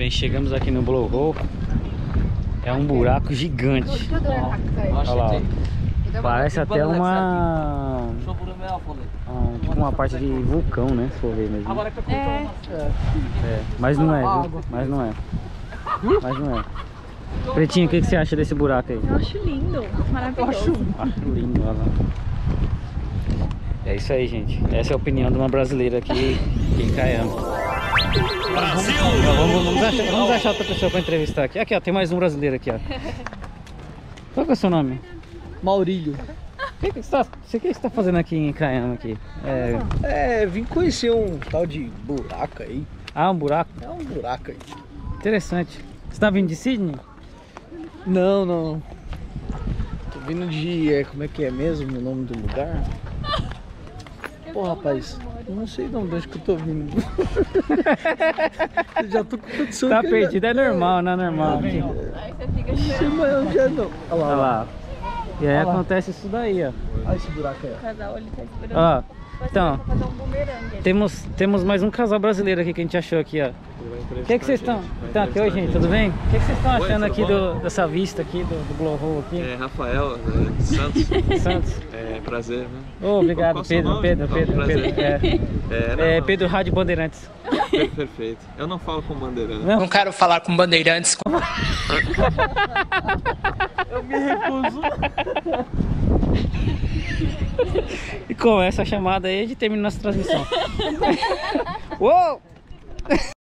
Bem, chegamos aqui no Blowhole. É um buraco gigante. Olha lá, ó. Parece até tipo uma parte de vulcão, né? Se for ver mesmo. Mas não é, viu? Mas não é. Pretinho, o que você acha desse buraco aí? Eu acho lindo, maravilhoso. Acho lindo, olha lá. É isso aí, gente. Essa é a opinião de uma brasileira aqui em Caiama. Brasil! Vamos achar outra pessoa para entrevistar aqui. Aqui, ó, tem mais um brasileiro aqui, ó. Qual que é o seu nome? Maurílio. O que você está fazendo aqui em Caiama aqui? Vim conhecer um tal de buraco aí. Ah, um buraco? É um buraco aí. Interessante. Você tá vindo de Sydney? Não. Tô vindo de... como é que é mesmo o nome do lugar? Pô, rapaz, não sei de onde que eu tô vindo. Já tô com tudo sono. Tá perdido, é normal, não é normal. Aí você fica Sim, mas eu já não. Olha lá. E aí acontece isso daí, ó. Olha esse buraco aí. o casal, ele tá esperando. Ó, então, fazer um bumerangue. temos mais um casal brasileiro aqui que a gente achou aqui, ó. O que vocês estão... Então, aqui, oi gente, tudo bem? O que vocês estão achando aqui dessa vista aqui, do Blowhole aqui? Rafael, de Santos. Santos. Prazer, né? Oh, obrigado, Pedro. Pedro Rádio Bandeirantes. Perfeito. Eu não falo com bandeirantes. Não quero falar com bandeirantes. Eu me recuso. E com essa chamada aí, a gente termina nossa transmissão. Uou!